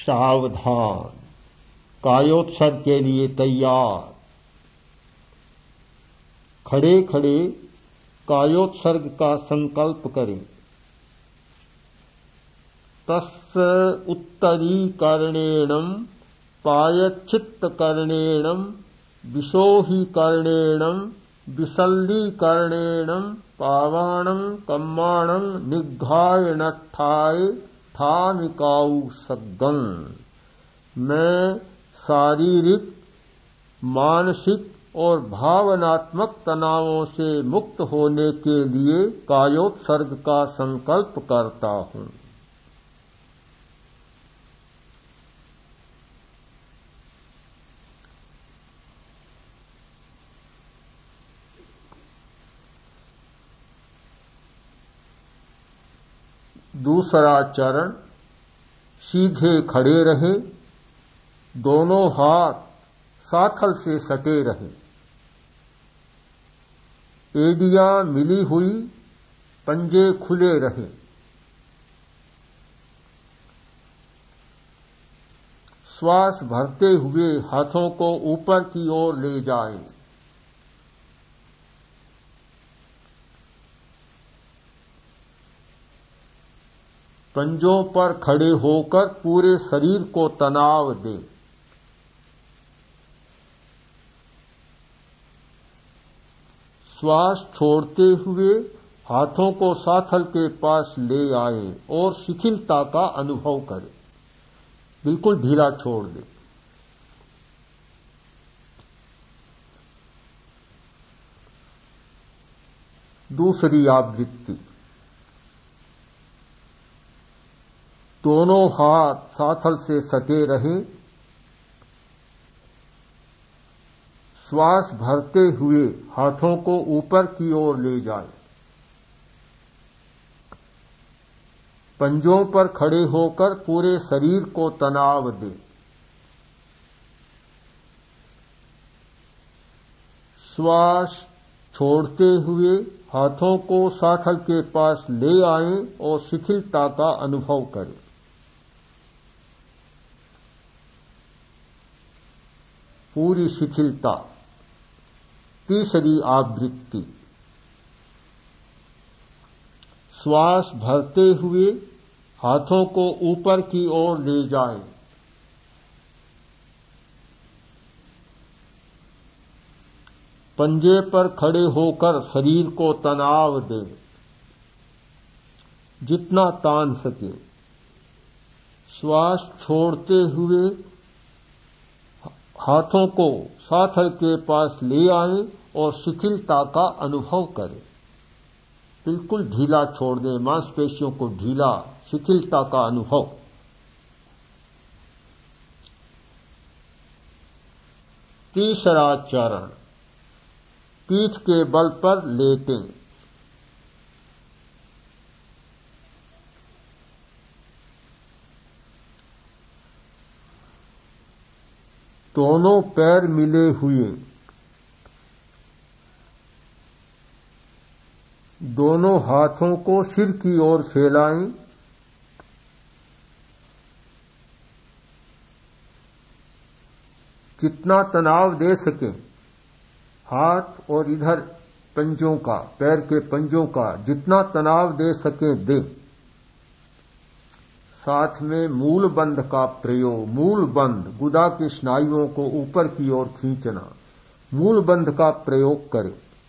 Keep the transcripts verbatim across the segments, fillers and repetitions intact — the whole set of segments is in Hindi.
सावधान, कायोत्सर्ग के लिए तैयार। खड़े खड़े कायोत्सर्ग का संकल्प करें। तस्य उत्तरीकरणेन पायच्छित्तकरणेन विशोहीकरणेन विसल्लीकरणेन पावाणं कम्माणं निघ्घाय नत्थाय थामिकाउ सद्गं। मैं शारीरिक, मानसिक और भावनात्मक तनावों से मुक्त होने के लिए कायोत्सर्ग का संकल्प करता हूँ। दूसरा चरण, सीधे खड़े रहें, दोनों हाथ साथल से सटे रहें, एड़ियां मिली हुई, पंजे खुले रहें। श्वास भरते हुए हाथों को ऊपर की ओर ले जाएं। पंजों पर खड़े होकर पूरे शरीर को तनाव दें। श्वास छोड़ते हुए हाथों को साथल के पास ले आएं और शिथिलता का अनुभव करें। बिल्कुल ढीला छोड़ दें। दूसरी आवृत्ति, दोनों हाथ साथल से सटे रहें। श्वास भरते हुए हाथों को ऊपर की ओर ले जाएं। पंजों पर खड़े होकर पूरे शरीर को तनाव दें। श्वास छोड़ते हुए हाथों को साथल के पास ले आएं और शिथिलता का अनुभव करें। पूरी शिथिलता। तीसरी आवृत्ति, श्वास भरते हुए हाथों को ऊपर की ओर ले जाएं। पंजे पर खड़े होकर शरीर को तनाव दें, जितना तान सके। श्वास छोड़ते हुए हाथों को साथल के पास ले आएं और शिथिलता का अनुभव करें। बिल्कुल ढीला छोड़ दें, मांसपेशियों को ढीला, शिथिलता का अनुभव। तीसरा चरण, पीठ के बल पर लेटें। दोनों पैर मिले हुए, दोनों हाथों को सिर की ओर फैलाएं। जितना तनाव दे सके, हाथ और इधर पंजों का, पैर के पंजों का जितना तनाव दे सके दें। साथ में मूल बंध का प्रयोग। मूल बंध, गुदा की स्नायुओं को ऊपर की ओर खींचना, मूल बंध का प्रयोग करें।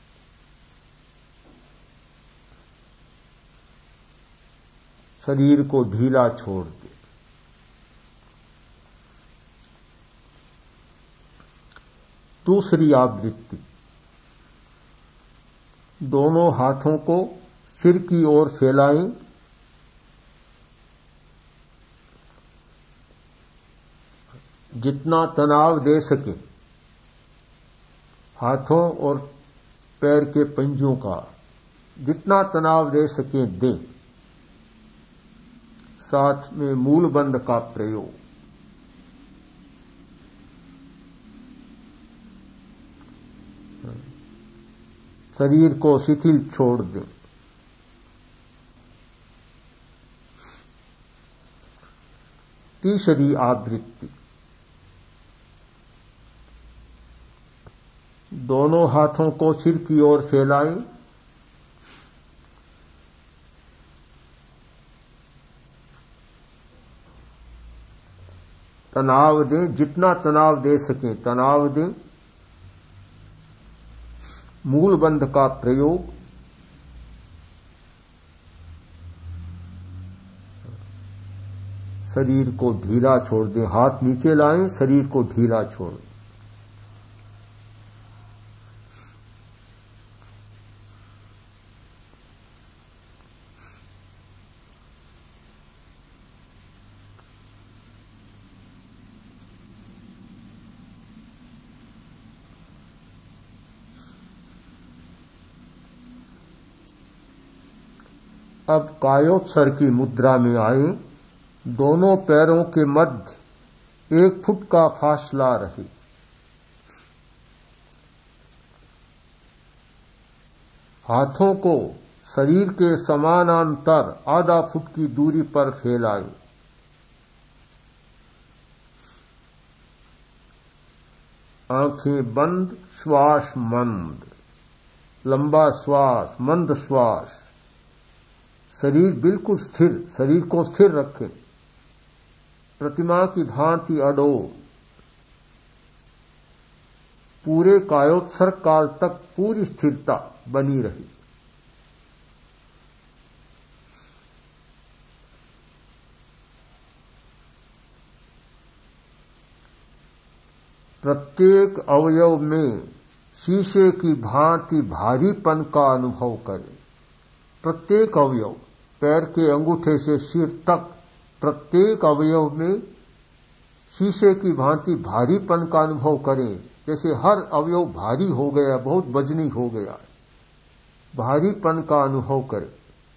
शरीर को ढीला छोड़ दे। दूसरी आवृत्ति, दोनों हाथों को सिर की ओर फैलाएं। जितना तनाव दे सके, हाथों और पैर के पंजों का जितना तनाव दे सके दें। साथ में मूल बंध का प्रयोग। शरीर को शिथिल छोड़ दें। तीसरी आवृत्ति। दोनों हाथों को सिर की ओर फैलाएं। तनाव दें, जितना तनाव दे सकें तनाव दें। मूल बंध का प्रयोग। शरीर को ढीला छोड़ दें, हाथ नीचे लाएं, शरीर को ढीला छोड़ दें। अब कायोत्सर्ग की मुद्रा में आए। दोनों पैरों के मध्य एक फुट का फासला रहे। हाथों को शरीर के समानांतर आधा फुट की दूरी पर फैलाएं। आंखें बंद, श्वास मंद, लंबा श्वास, मंद श्वास। शरीर बिल्कुल स्थिर, शरीर को स्थिर रखें, प्रतिमा की भांति अडो। पूरे कायोत्सर्ग काल तक पूरी स्थिरता बनी रही। प्रत्येक अवयव में शीशे की भांति भारीपन का अनुभव करें। प्रत्येक अवयव, पैर के अंगूठे से सिर तक, प्रत्येक अवयव में शीशे की भांति भारीपन का अनुभव करें। जैसे हर अवयव भारी हो गया, बहुत वजनी हो गया, भारीपन का अनुभव करें।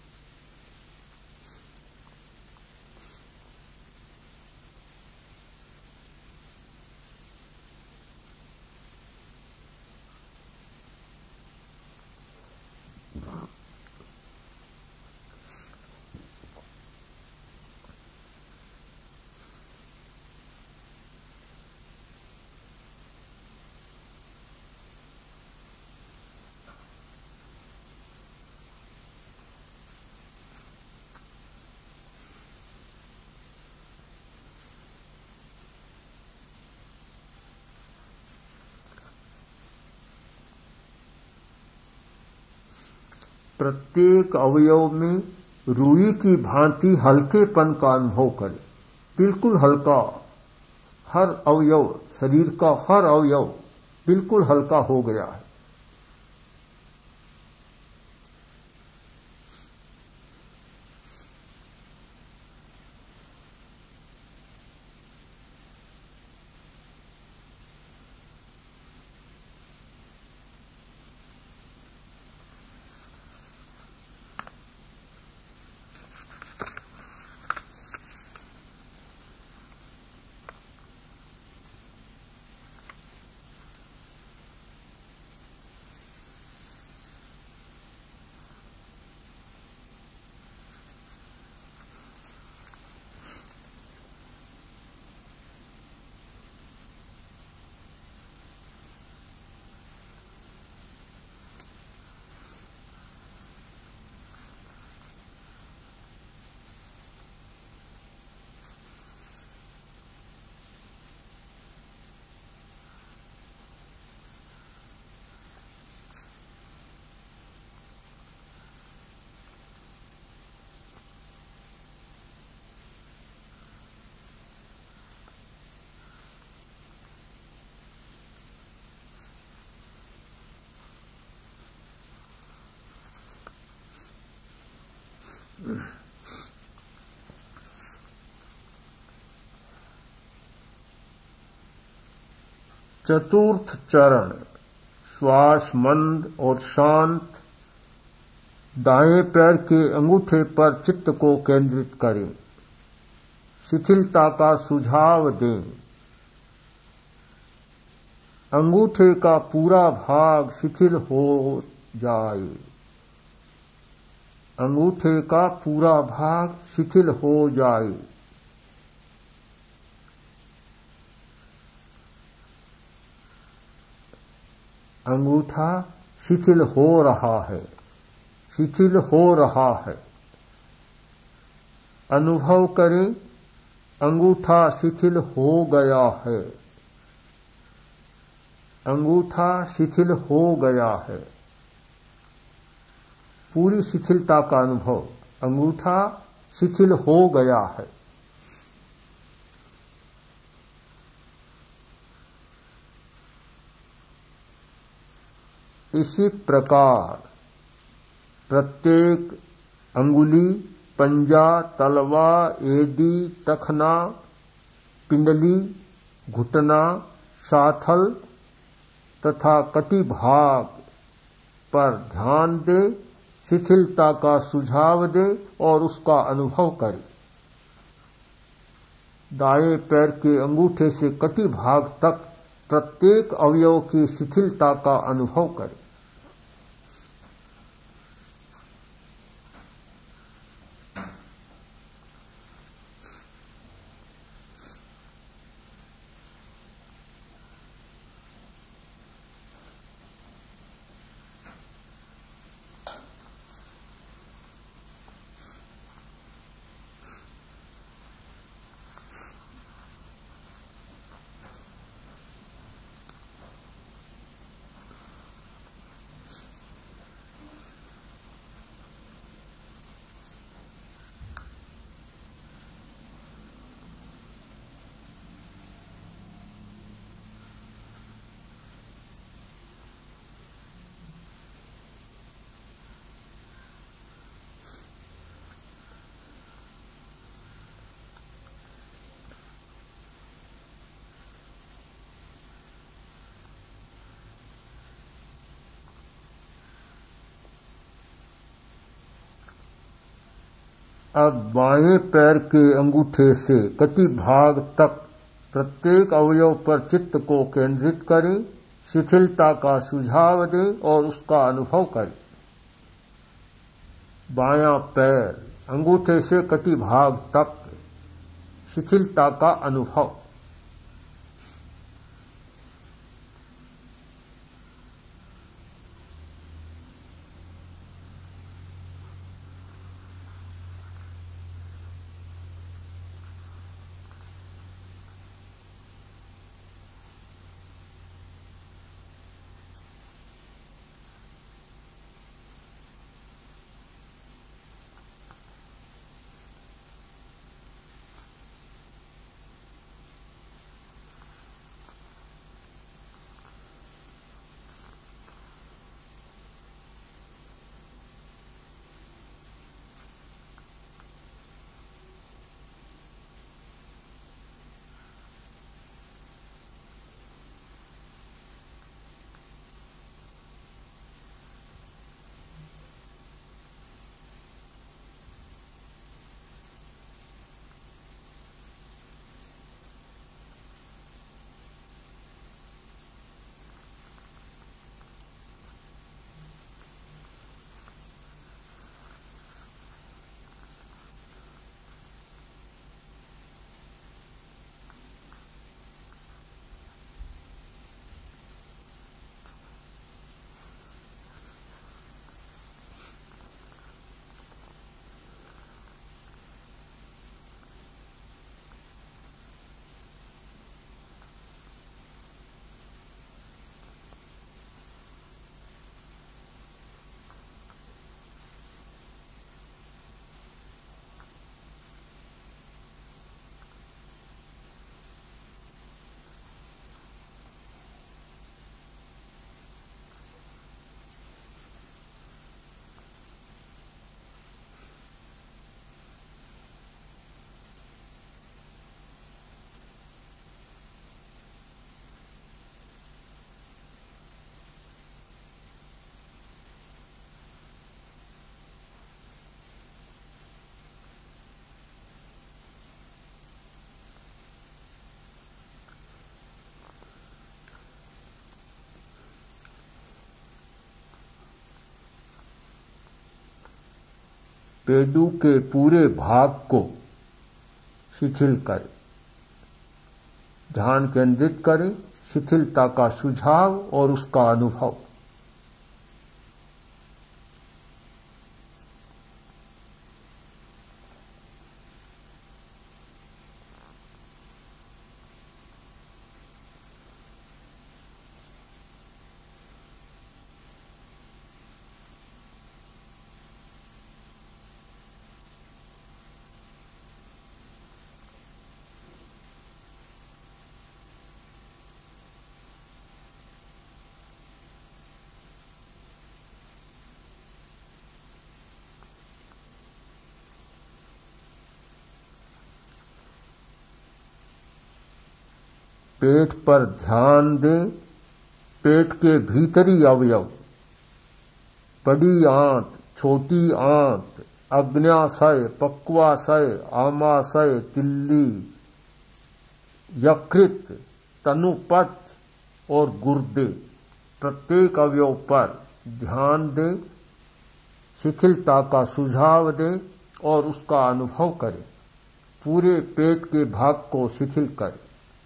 प्रत्येक अवयव में रुई की भांति हल्केपन का अनुभव करें। बिल्कुल हल्का, हर अवयव, शरीर का हर अवयव बिल्कुल हल्का हो गया है। चतुर्थ चरण, श्वास मंद और शांत। दाएं पैर के अंगूठे पर चित्त को केंद्रित करें। शिथिलता का सुझाव दें। अंगूठे का पूरा भाग शिथिल हो जाए। अंगूठे का पूरा भाग शिथिल हो जाए। अंगूठा शिथिल हो रहा है, शिथिल हो रहा है। अनुभव करें, अंगूठा शिथिल हो गया है, अंगूठा शिथिल हो गया है। पूरी शिथिलता का अनुभव, अंगूठा शिथिल हो गया है। इसी प्रकार प्रत्येक अंगुली, पंजा, तलवा, एड़ी, टखना, पिंडली, घुटना, साथल तथा कटी भाग पर ध्यान दे, शिथिलता का सुझाव दे और उसका अनुभव करे। दाएं पैर के अंगूठे से कटी भाग तक प्रत्येक अवयव की शिथिलता का अनुभव करे। अब बाएं पैर के अंगूठे से कटी भाग तक प्रत्येक अवयव पर चित्त को केंद्रित करें, शिथिलता का सुझाव दें और उसका अनुभव करें। बायां पैर अंगूठे से कटी भाग तक शिथिलता का अनुभव। पेडू के पूरे भाग को शिथिल करें, ध्यान केंद्रित करें, शिथिलता का सुझाव और उसका अनुभव। पेट पर ध्यान दें। पेट के भीतरी अवयव, बड़ी आंत, छोटी आंत, अग्न्याशय, पक्वाशय, आमाशय, तिल्ली, यकृत, तनुपथ और गुर्दे, प्रत्येक अवयव पर ध्यान दें, शिथिलता का सुझाव दें और उसका अनुभव करें। पूरे पेट के भाग को शिथिल करें।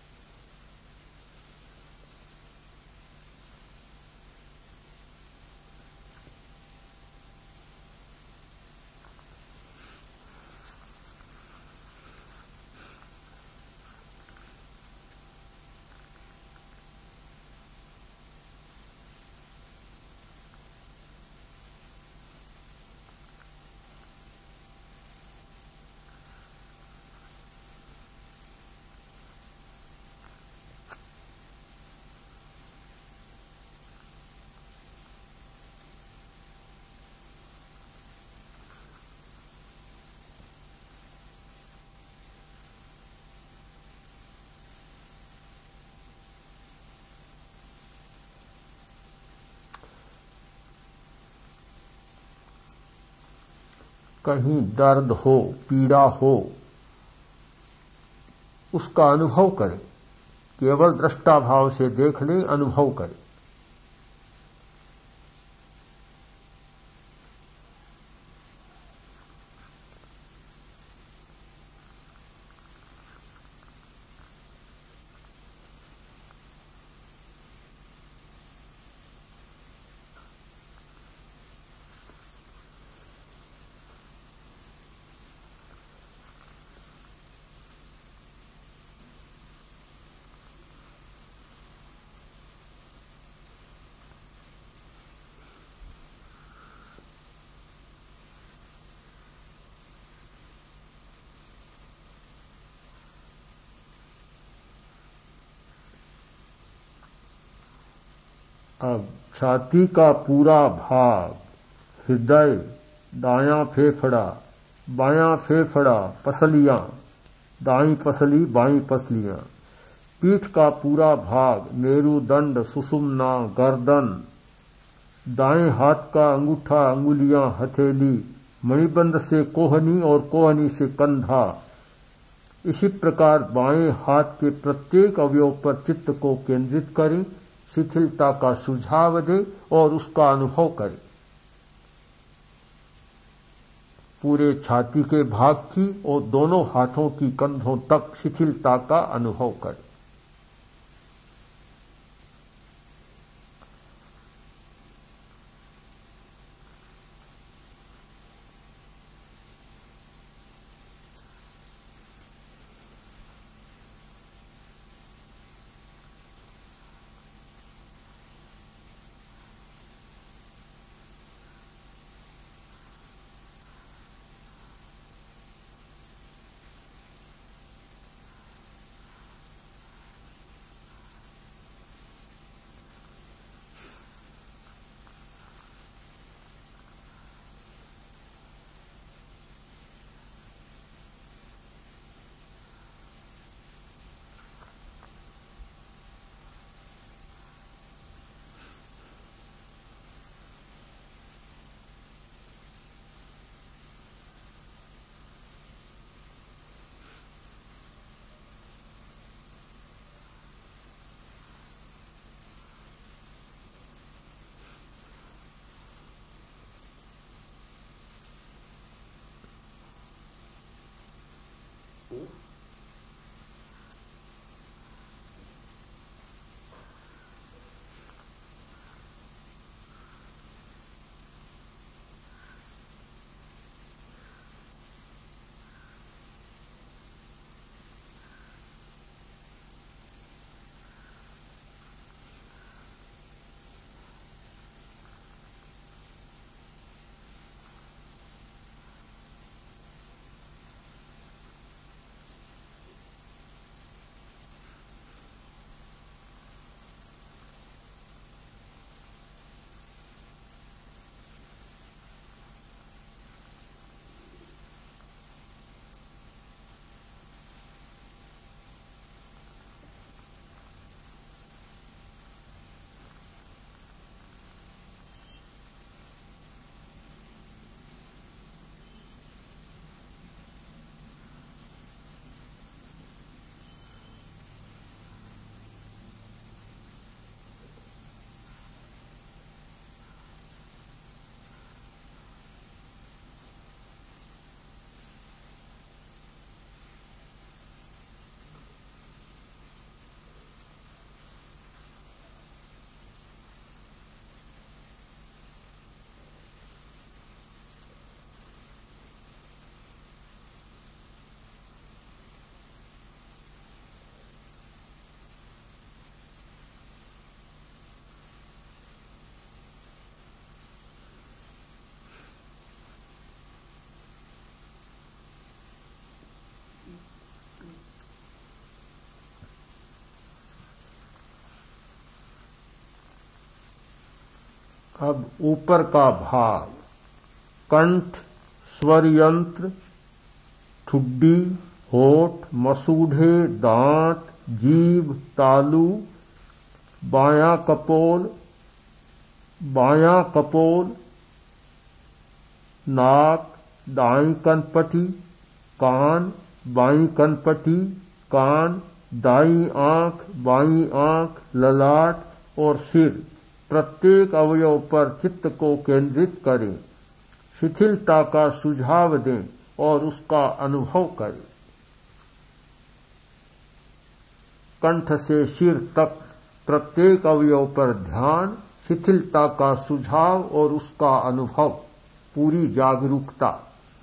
कहीं दर्द हो, पीड़ा हो, उसका अनुभव करें। केवल दृष्टा भाव से देख लें, अनुभव करें। अब छाती का पूरा भाग, हृदय, दायां फेफड़ा, बायां फेफड़ा, पसलियां, दाईं पसली, बाईं पसलियां, पीठ का पूरा भाग, मेरुदंड, सुषुम्ना, गर्दन, दाएं हाथ का अंगूठा, अंगुलियां, हथेली, मणिबंध से कोहनी और कोहनी से कंधा। इसी प्रकार बाएं हाथ के प्रत्येक अवयव पर चित्त को केंद्रित करें, शिथिलता का सुझाव दें और उसका अनुभव करें। पूरे छाती के भाग की और दोनों हाथों की कंधों तक शिथिलता का अनुभव करें। अब ऊपर का भाग, कंठ, स्वर यंत्र, ठुड्डी, होठ, मसूढ़े, दांत, जीभ, तालू, बायां कपोल, बायां कपोल, नाक, दाईं कनपटी, कान, बाईं कनपटी, कान, दाईं आंख, बाईं आंख, ललाट और सिर, प्रत्येक अवयव पर चित्त को केंद्रित करें, शिथिलता का सुझाव दें और उसका अनुभव करें। कंठ से सिर तक प्रत्येक अवयव पर ध्यान, शिथिलता का सुझाव और उसका अनुभव, पूरी जागरूकता।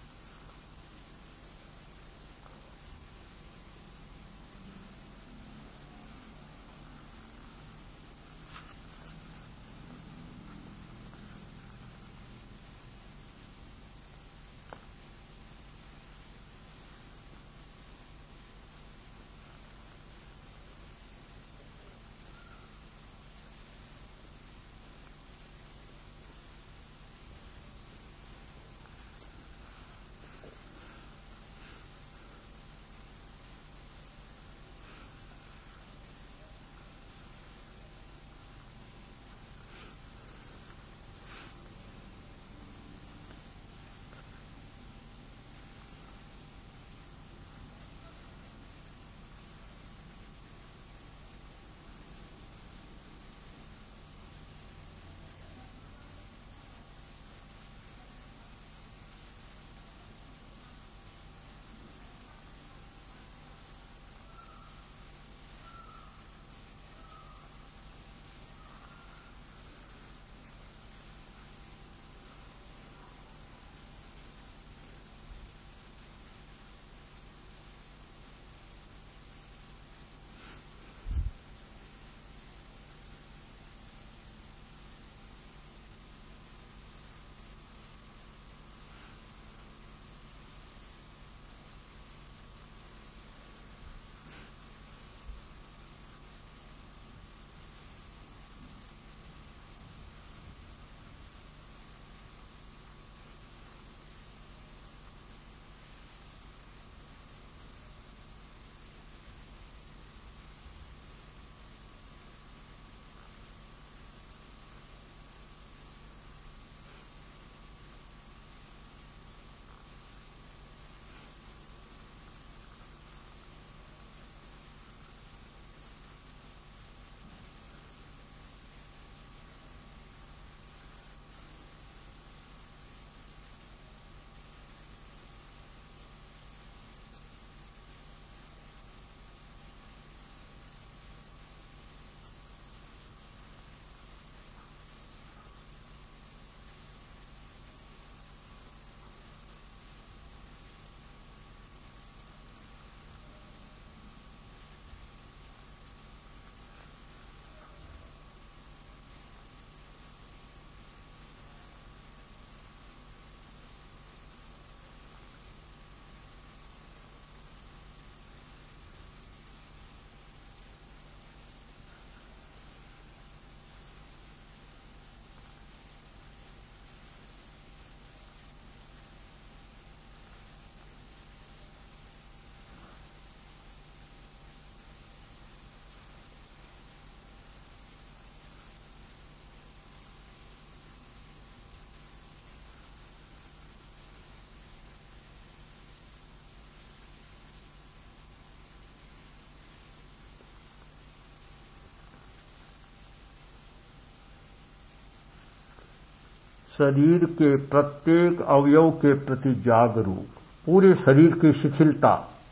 शरीर के प्रत्येक अवयव के प्रति जागरूक, पूरे शरीर की शिथिलता,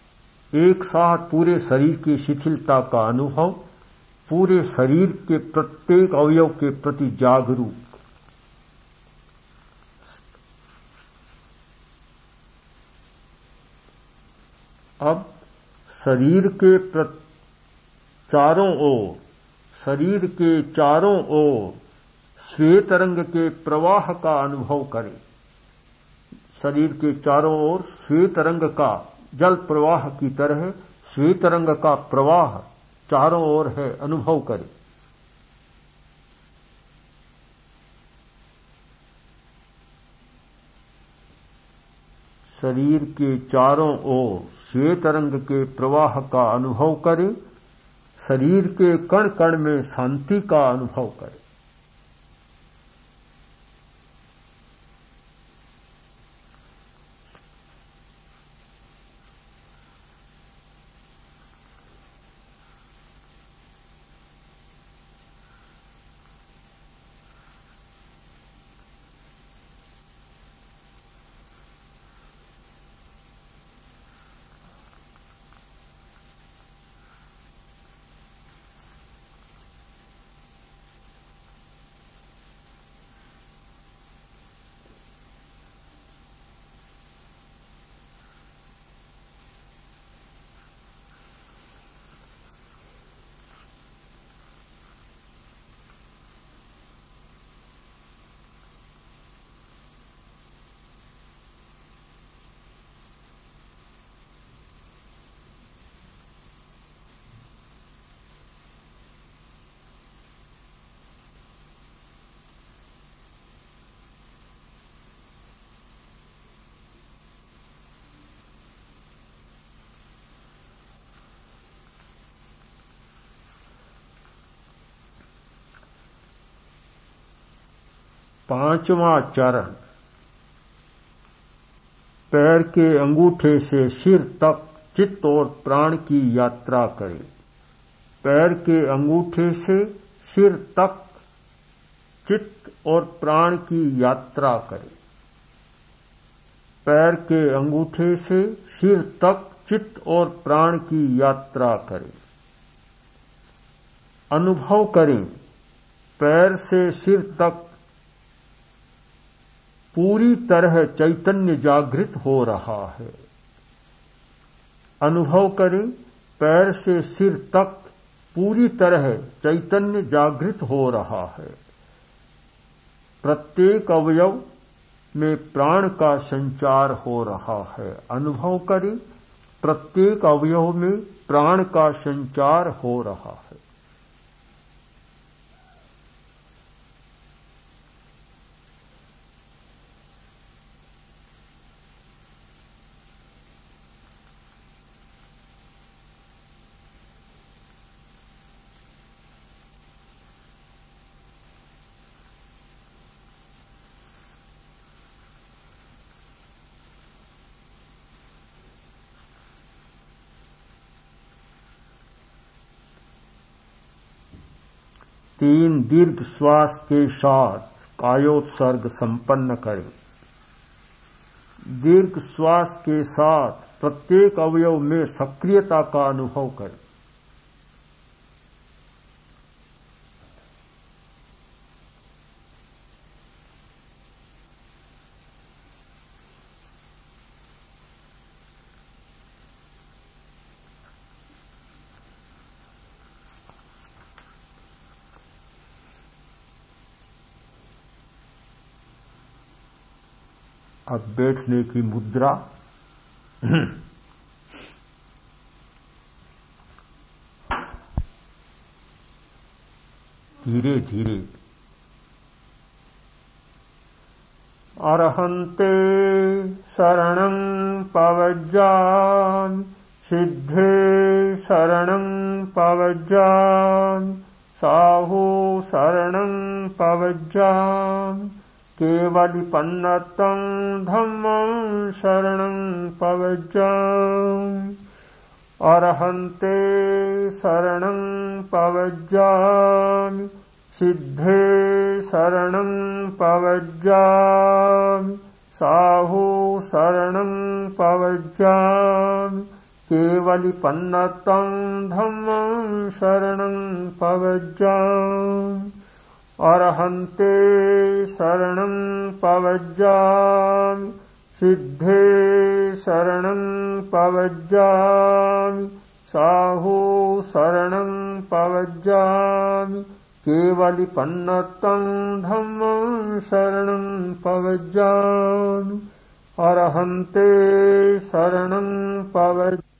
एक साथ पूरे शरीर की शिथिलता का अनुभव, पूरे शरीर के प्रत्येक अवयव के प्रति जागरूक। अब शरीर के चारों ओर, शरीर के चारों ओर श्वेत रंग के प्रवाह का अनुभव करें। शरीर के चारों ओर श्वेत रंग का जल प्रवाह की तरह श्वेत रंग का प्रवाह चारों ओर है, अनुभव करें। शरीर के चारों ओर श्वेत रंग के प्रवाह का अनुभव करें। शरीर के कण कण में शांति का अनुभव करें। पांचवा चरण, पैर के अंगूठे से सिर तक चित्त और प्राण की यात्रा करें। पैर के अंगूठे से सिर तक चित्त और प्राण की यात्रा करें। पैर के अंगूठे से सिर तक चित्त और प्राण की यात्रा करें। अनुभव करें, पैर से सिर तक पूरी तरह चैतन्य जागृत हो रहा है। अनुभव करें, पैर से सिर तक पूरी तरह चैतन्य जागृत हो रहा है। प्रत्येक अवयव में प्राण का संचार हो रहा है। अनुभव करें, प्रत्येक अवयव में प्राण का संचार हो रहा है। तीन दीर्घ श्वास के साथ कायोत्सर्ग संपन्न करें। दीर्घ श्वास के साथ प्रत्येक अवयव में सक्रियता का अनुभव करें। अब बैठने की मुद्रा। धीरे धीरे। अरहन्ते शरणं पवज्जामि, सिद्धे शरणं पवज्जामि, साहु शरणं पवज्जामि, केवलिपन्नतं धम्मं शरणं पवज्जामि। अरहन्ते शरणं पवज्जामि, सिद्धे शरणं पवज्जामि, साहु शरणं पवज्जामि, केवलिपन्नतं धम्मं शरणं पवज्जामि। अरहन्ते शरणं पवज्जामि, सिद्धे शरणं पवज्जामि, साहु शरणं पवज्जामि, केवलिपन्नतं धम्मं शरणं पवज्जामि। अरहन्ते शरणं पवज्जामि।